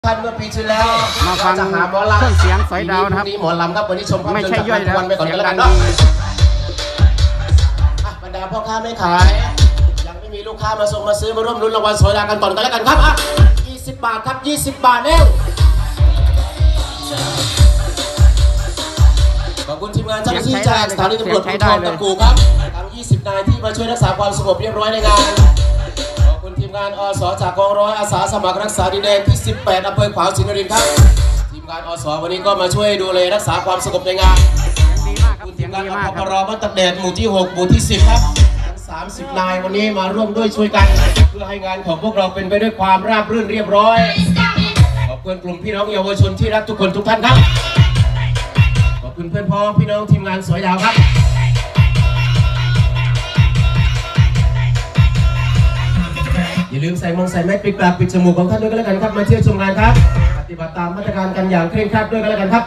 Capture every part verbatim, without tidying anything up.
ท่านเมื่อปีที่แล้วมาฟังเครื่องเสียงสอยดาวนะครับนี้หมอลำครับวันนี้ชมภาพยนตร์ไม่ใช่ย่อยแล้ววันไปก่อนเสียงแล้วดักันงเนาะดีบรรดาพ่อค้าไม่ขายยังไม่มีลูกค้ามาส่งมาซื้อมาร่วมลุ้นรางวัลสอยดาวกันก่อนกันแล้วกันครับอ่ะยี่สิบบาทครับยี่สิบบาทเร็วขอบคุณทีมงานเจ้าหน้าที่จากสถานีตำรวจภูธรตะกูครับทั้งยี่สิบนายที่มาช่วยรักษาความสงบเรียบร้อยในงานขอบคุณทีมงานอสจากกองร้อยอาสาสมัครรักษาดินแดนที่สิบแปดอำเภอขวาวศรีนครินทร์ครับทีมงานอสวันนี้ก็มาช่วยดูแลรักษาความสงบในงานดีมากครับคุณเสีทียงมงานดีอมากพครัปบรบ้านตักแดดหมู่ที่หกหมู่ที่สิบครับทั้งสามสิบนายวันนี้มาร่วมด้วยช่วยกันเพื่อให้งานของพวกเราเป็นไปด้วยความราบรื่นเรียบร้อยขอบคุณกลุ่มพี่น้องเยาวชนที่รักทุกคนทุกท่านครับขอบคุณเพื่อนพ้องพี่น้องทีมงานสวยดาวครับอย่าลืมใส่มงใส่แมสปิดปากปิดจมูกของท่านด้วยกันแล้วกันครับมาเที่ยวชมงานครับปฏิบัติตามมาตรการกันอย่างเคร่งครัดด้วยกันแล้วกันครับ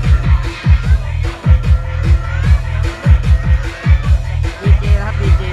ดีเจครับดีเจ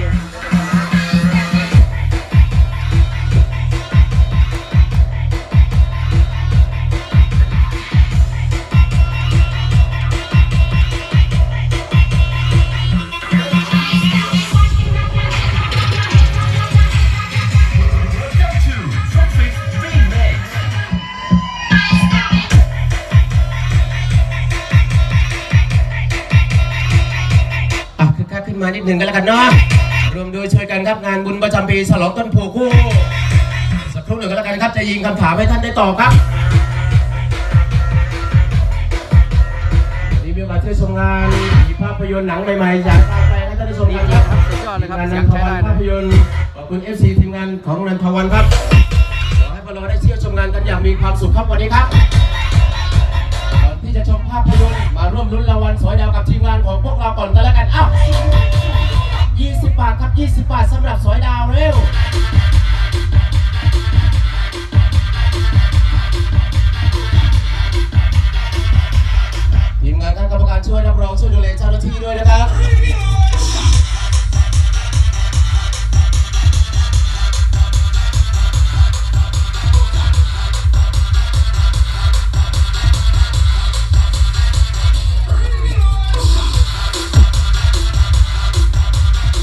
ขึ้นมานิดหนึ่งกันแล้วกันเนาะรวมโดยช่วยกันครับงานบุญประจำปีฉลองต้นโพคู่สักครู่หนึ่งกันแล้วกันครับจะยิงคำถามให้ท่านได้ตอบครับนี่มีโอกาสที่ชมงานมีภาพยนตร์หนังใหม่ๆจากภาคแปลให้ท่านได้ชมกันครับสุดยอดเลยครับงานเสีนัยงนทใช้วัได้นภาพยนตร์ขอบคุณ เอฟ ซี ทีมงานของนันทวันครับขอให้พวกเราได้เที่ยวชมงานกันอย่างมีความสุขครับวันนี้ครับก่อนที่จะชมภาพยนตร์มาร่วมลุ้นรางวัลสอยดาวกับทีมงานของพวกเราก่อนกันแล้วกันอ้าวยี่สิบบาทครับยี่สิบบาทสำหรับสอยดาวเร็วทีมงานท่านกรรมการช่วยรับรองช่วยดูแลเจ้าหน้าที่ด้วยนะครับ